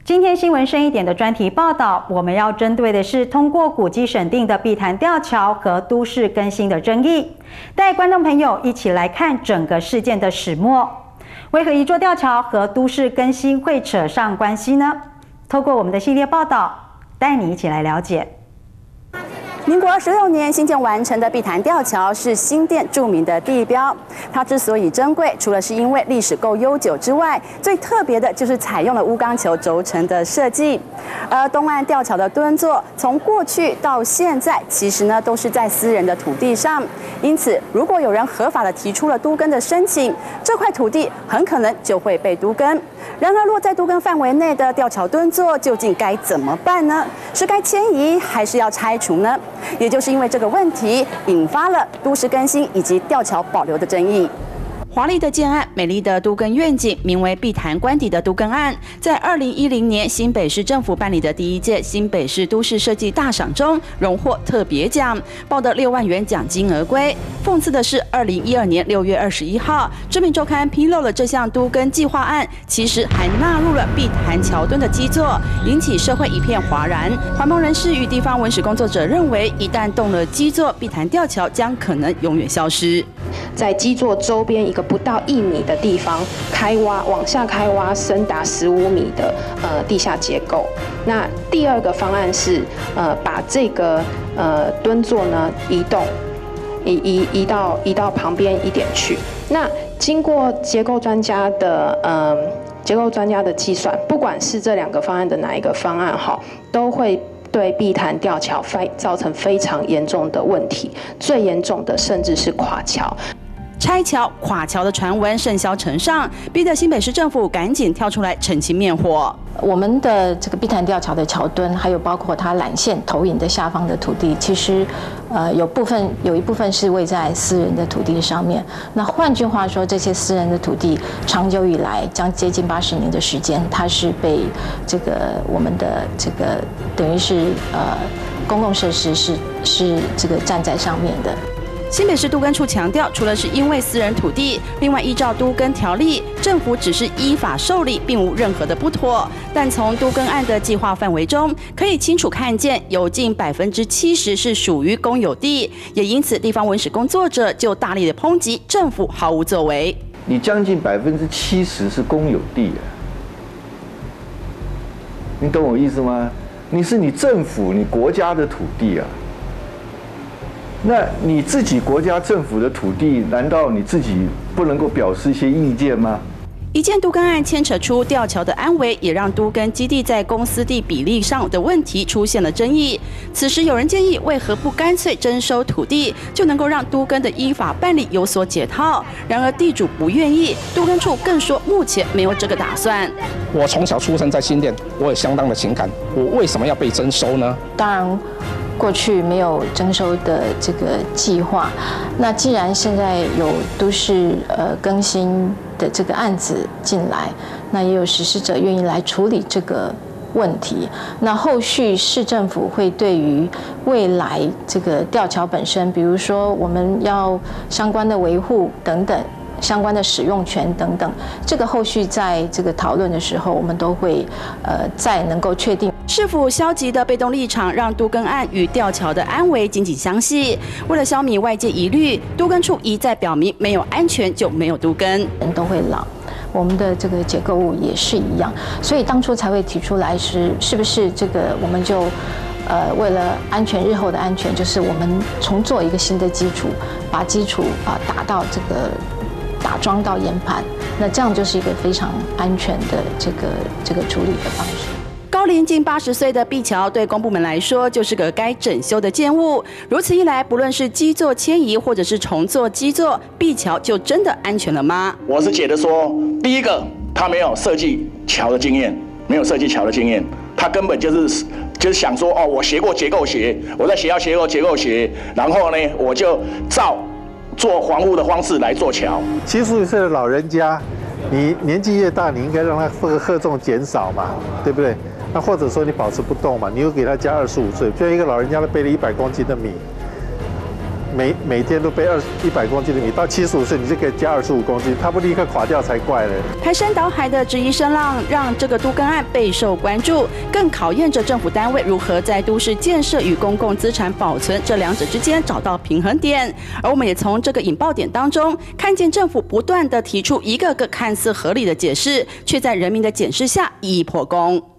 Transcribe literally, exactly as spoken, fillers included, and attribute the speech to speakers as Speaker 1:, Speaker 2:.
Speaker 1: 今天新闻深一点的专题报道，我们要针对的是通过古迹审定的碧潭吊桥和都市更新的争议，带观众朋友一起来看整个事件的始末。为何一座吊桥和都市更新会扯上关系呢？透过我们的系列报道，带你一起来了解。
Speaker 2: 民国二十六年新建完成的碧潭吊桥是新店著名的地标。它之所以珍贵，除了是因为历史够悠久之外，最特别的就是采用了钨钢球轴承的设计。而东岸吊桥的墩座，从过去到现在，其实呢都是在私人的土地上。因此，如果有人合法的提出了都更的申请，这块土地很可能就会被都更。然而，落在都更范围内的吊桥墩座，究竟该怎么办呢？是该迁移，还是要拆除呢？ 也就是因为这个问题，引发了都市更新以及吊桥保留的争议。
Speaker 3: 华丽的建案，美丽的都更愿景，名为碧潭官邸的都更案，在二零一零年新北市政府办理的第一届新北市都市设计大赏中荣获特别奖，报得六万元奖金而归。讽刺的是，二零一二年六月二十一号，知名周刊披露了这项都更计划案，其实还纳入了碧潭桥墩的基座，引起社会一片哗然。环保人士与地方文史工作者认为，一旦动了基座，碧潭吊桥将可能永远消失。
Speaker 4: 在基座周边一个 不到一米的地方开挖，往下开挖深达十五米的呃地下结构。那第二个方案是呃把这个呃墩座呢移动，移移移到移到旁边一点去。那经过结构专家的呃结构专家的计算，不管是这两个方案的哪一个方案哈，都会 对碧潭吊桥非造成非常严重的问题，最严重的甚至是垮桥。
Speaker 3: 拆桥、垮桥的传闻甚嚣尘上，逼得新北市政府赶紧跳出来澄清灭火。
Speaker 5: 我们的这个碧潭吊桥的桥墩，还有包括它缆线投影的下方的土地，其实，呃，有部分有一部分是位在私人的土地上面。那换句话说，这些私人的土地长久以来，将接近八十年的时间，它是被这个我们的这个等于是呃公共设施是是这个站在上面的。
Speaker 3: 新北市都更处强调，除了是因为私人土地，另外依照都更条例，政府只是依法受理，并无任何的不妥。但从都更案的计划范围中，可以清楚看见，有近百分之七十是属于公有地，也因此地方文史工作者就大力的抨击政府毫无作为。
Speaker 6: 你将近百分之七十是公有地啊，你懂我意思吗？你是你政府、你国家的土地啊。 那你自己国家政府的土地，难道你自己不能够表示一些意见吗？
Speaker 3: 一件都更案牵扯出吊桥的安危，也让都更基地在公私地比例上的问题出现了争议。此时有人建议，为何不干脆征收土地，就能够让都更的依法办理有所解套？然而地主不愿意，都更处更说目前没有这个打算。
Speaker 7: 我从小出生在新店，我有相当的情感，我为什么要被征收呢？
Speaker 5: 当然， 过去没有征收的这个计划，那既然现在有都市呃更新的这个案子进来，那也有实施者愿意来处理这个问题。那后续市政府会对于未来这个吊桥本身，比如说我们要相关的维护等等， 相关的使用权等等，这个后续在这个讨论的时候，我们都会呃再能够确定。
Speaker 3: 市府消极的被动立场，让都更案与吊桥的安危紧紧相系。为了消弭外界疑虑，都更处一再表明，没有安全就没有都更。
Speaker 5: 人都会老，我们的这个结构物也是一样，所以当初才会提出来是是不是这个我们就 呃，为了安全，日后的安全，就是我们重做一个新的基础，把基础啊、呃、打到这个打桩到岩盘，那这样就是一个非常安全的这个这个处理的方式。
Speaker 3: 高龄近八十岁的碧桥，对公部门来说就是个该整修的建物。如此一来，不论是基座迁移或者是重做基座，碧桥就真的安全了吗？
Speaker 8: 我是觉得说，第一个，他没有设计桥的经验，没有设计桥的经验，他根本就是就是想说，哦，我学过结构学，我在学校学过结构学，然后呢，我就照做防护的方式来做桥。
Speaker 9: 七十五岁的老人家，你年纪越大，你应该让他荷荷重减少嘛，对不对？ 那或者说你保持不动嘛，你又给他加二十五岁，就像一个老人家他背了一百公斤的米， 每每天都背二一百公斤的米，到七十五岁你就可以加二十五公斤，它不立刻垮掉才怪了。
Speaker 3: 排山倒海的质疑声浪，让这个都更案备受关注，更考验着政府单位如何在都市建设与公共资产保存这两者之间找到平衡点。而我们也从这个引爆点当中，看见政府不断的提出一个个看似合理的解释，却在人民的检视下一一破功。